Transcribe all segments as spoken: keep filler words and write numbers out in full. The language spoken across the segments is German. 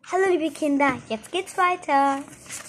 Hallo liebe Kinder, jetzt geht's weiter.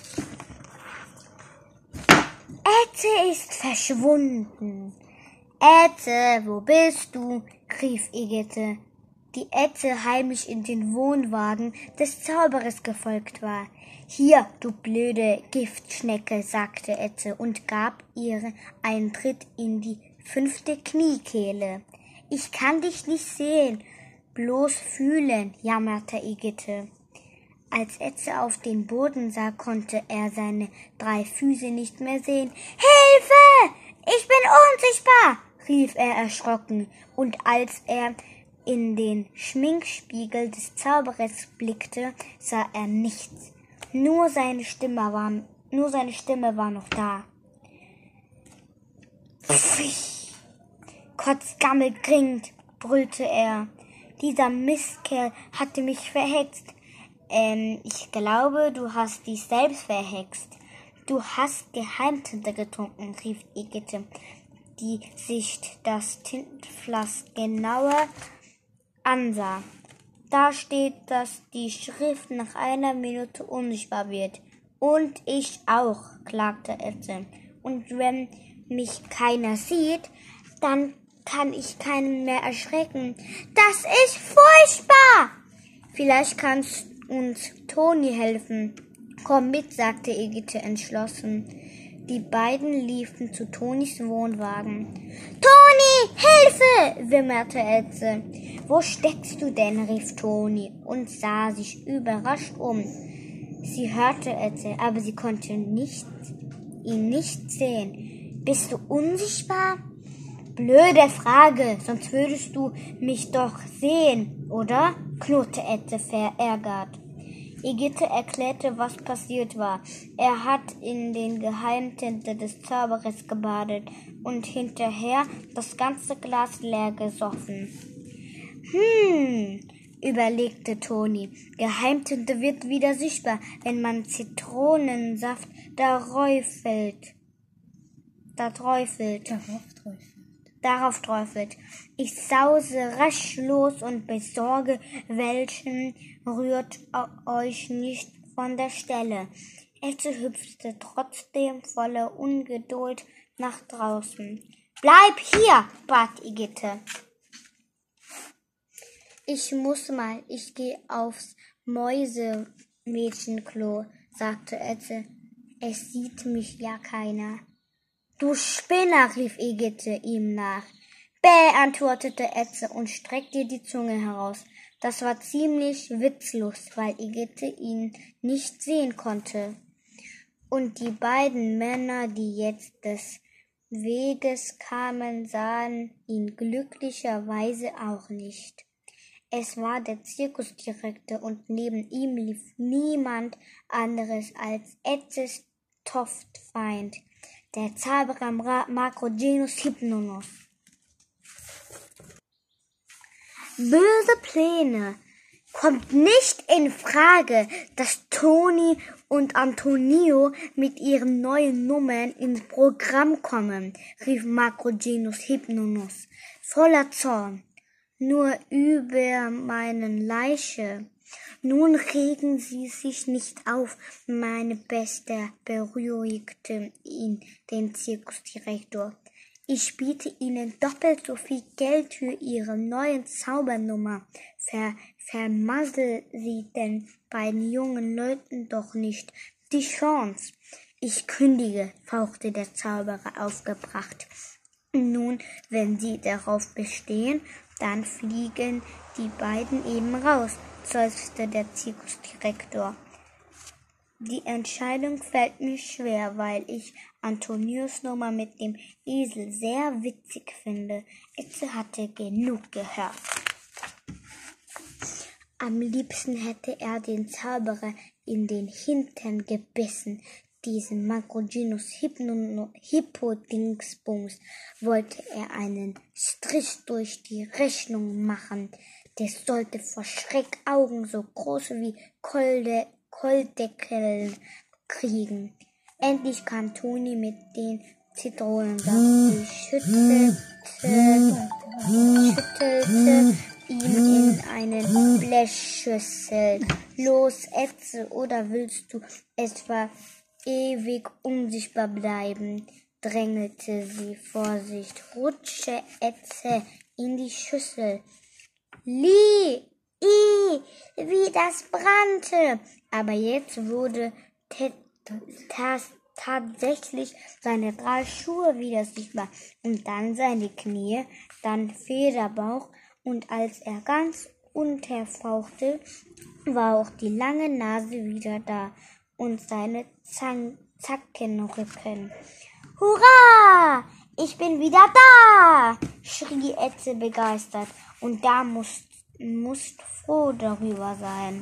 Eze ist verschwunden. Eze, wo bist du? Rief Igitte, die Eze heimlich in den Wohnwagen des Zauberers gefolgt war. Hier, du blöde Giftschnecke, sagte Eze und gab ihr einen Tritt in die fünfte Kniekehle. Ich kann dich nicht sehen, bloß fühlen, jammerte Igitte. Als Eze auf den Boden sah, konnte er seine drei Füße nicht mehr sehen. Hilfe! Ich bin unsichtbar! Rief er erschrocken, und als er in den Schminkspiegel des Zauberers blickte, sah er nichts. Nur seine Stimme war, nur seine Stimme war noch da. Pfui! Kotzgammel gringt, brüllte er. Dieser Mistkerl hatte mich verhext. Ähm, ich glaube, du hast dich selbst verhext. Du hast Geheimtinte getrunken, rief Igitte, die sich das Tintenfass genauer ansah. Da steht, dass die Schrift nach einer Minute unsichtbar wird. Und ich auch, klagte Eze. Und wenn mich keiner sieht, dann kann ich keinen mehr erschrecken. Das ist furchtbar! Vielleicht kannst uns Toni helfen. Komm mit, sagte Igitte entschlossen. Die beiden liefen zu Tonis Wohnwagen. Toni, Hilfe! Wimmerte Eze. Wo steckst du denn? Rief Toni und sah sich überrascht um. Sie hörte Eze, aber sie konnte nicht, ihn nicht sehen. Bist du unsichtbar? Blöde Frage, sonst würdest du mich doch sehen, oder? Knurrte Eze verärgert. Igitte erklärte, was passiert war. Er hat in den Geheimtinte des Zauberers gebadet und hinterher das ganze Glas leer gesoffen. Hm, überlegte Toni. Geheimtinte wird wieder sichtbar, wenn man Zitronensaft da träufelt. Da träufelt. Darauf träufelt. Darauf träufelt. Ich sause rasch los und besorge welchen, rührt euch nicht von der Stelle. Eze hüpfte trotzdem voller Ungeduld nach draußen. Bleib hier, bat Igitte. Ich muss mal, ich geh aufs Mäusemädchenklo, sagte Eze. Es sieht mich ja keiner. Du Spinner, rief Igitte ihm nach. Bäh, antwortete Eze und streckte die Zunge heraus. Das war ziemlich witzlos, weil Igitte ihn nicht sehen konnte. Und die beiden Männer, die jetzt des Weges kamen, sahen ihn glücklicherweise auch nicht. Es war der Zirkusdirektor und neben ihm lief niemand anderes als Ezes Toftfeind, der Zauberer Macrogenus Hypnonus. Böse Pläne. Kommt nicht in Frage, dass Toni und Antonio mit ihren neuen Nummern ins Programm kommen, rief Macrogenus Hypnonus, voller Zorn. Nur über meinen Leiche. Nun regen Sie sich nicht auf, meine Beste, beruhigte ihn den Zirkusdirektor. Ich biete Ihnen doppelt so viel Geld für Ihre neuen Zaubernummer. Ver vermassel Sie den beiden jungen Leuten doch nicht die Chance. Ich kündige, fauchte der Zauberer aufgebracht. Nun, wenn Sie darauf bestehen, dann fliegen die beiden eben raus, seufzte der Zirkusdirektor. Die Entscheidung fällt mir schwer, weil ich Antonios Nummer mit dem Esel sehr witzig finde. Eze hatte genug gehört. Am liebsten hätte er den Zauberer in den Hintern gebissen. Diesen Macrogenus Hippodingsbums wollte er einen Strich durch die Rechnung machen. Der sollte vor Schreck Augen so groß wie Kolde, Koldeckeln kriegen. Endlich kam Toni mit den Zitronensaft. Sie schüttelte, schüttelte ihn in eine Blechschüssel. los, Etze, oder willst du etwa ewig unsichtbar bleiben? Drängelte sie. Vorsicht, rutsche Etze in die Schüssel. Lie, i, wie das brannte. Aber jetzt wurde das tatsächlich seine drei Schuhe wieder sichtbar und dann seine Knie, dann Federbauch, und als er ganz untertauchte, war auch die lange Nase wieder da und seine Zang- Zackenrücken. Hurra! Ich bin wieder da! Schrie Etze begeistert, und da musst, musst froh darüber sein.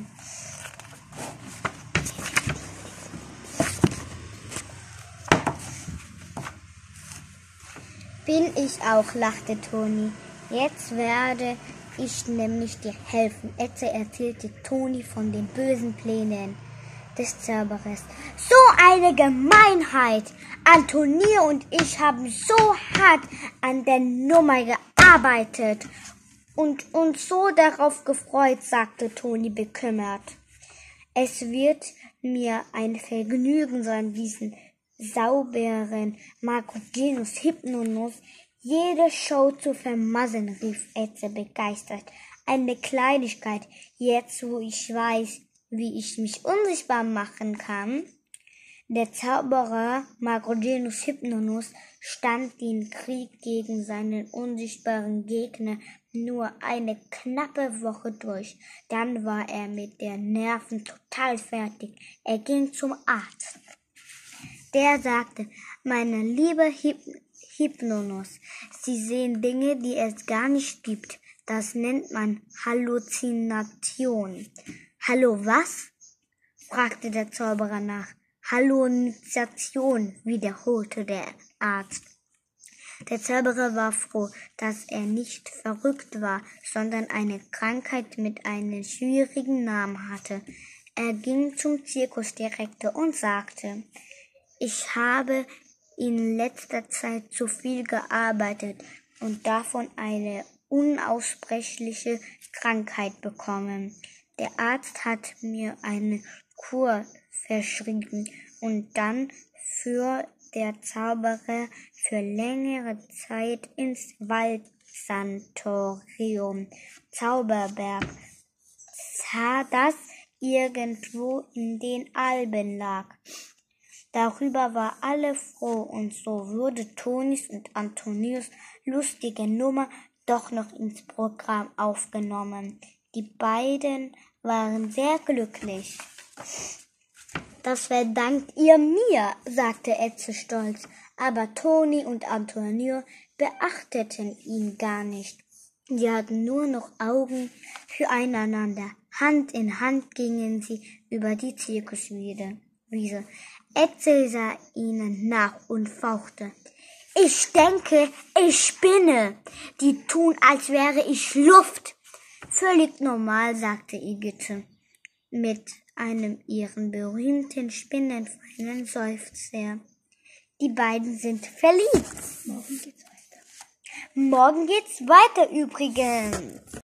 Bin ich auch, lachte Toni. Jetzt werde ich nämlich dir helfen. Etze erzählte Toni von den bösen Plänen des Zauberers. So eine Gemeinheit! Antonie und ich haben so hart an der Nummer gearbeitet und uns so darauf gefreut, sagte Toni bekümmert. Es wird mir ein Vergnügen sein, diesen sauberen Marcogenus Hypnonus jede Show zu vermasseln, rief Etze begeistert. Eine Kleinigkeit, jetzt wo ich weiß, wie ich mich unsichtbar machen kann. Der Zauberer Marcogenus Hypnonus stand den Krieg gegen seinen unsichtbaren Gegner nur eine knappe Woche durch. Dann war er mit den Nerven total fertig. Er ging zum Arzt. Der sagte, meine liebe Hyp- Hypnonus, Sie sehen Dinge, die es gar nicht gibt. Das nennt man Halluzination. Hallo, was? Fragte der Zauberer nach. Halluzination, wiederholte der Arzt. Der Zauberer war froh, dass er nicht verrückt war, sondern eine Krankheit mit einem schwierigen Namen hatte. Er ging zum Zirkusdirektor und sagte, ich habe in letzter Zeit zu viel gearbeitet und davon eine unaussprechliche Krankheit bekommen. Der Arzt hat mir eine Kur verschrieben und dann für der Zauberer für längere Zeit ins Waldsantorium Zauberberg, das irgendwo in den Alpen lag. Darüber war alle froh, und so wurde Tonis und Antonius lustige Nummer doch noch ins Programm aufgenommen. Die beiden waren sehr glücklich. Das verdankt ihr mir, sagte Etze stolz, aber Toni und Antonio beachteten ihn gar nicht. Sie hatten nur noch Augen füreinander. Hand in Hand gingen sie über die Zirkuswiese. Etze sah ihnen nach und fauchte. Ich denke, ich spinne. Die tun, als wäre ich Luft. Völlig normal, sagte Igitt mit einem ihren berühmten spinnenfeinen Seufzer. Die beiden sind verliebt. Morgen geht's weiter. Morgen geht's weiter übrigens.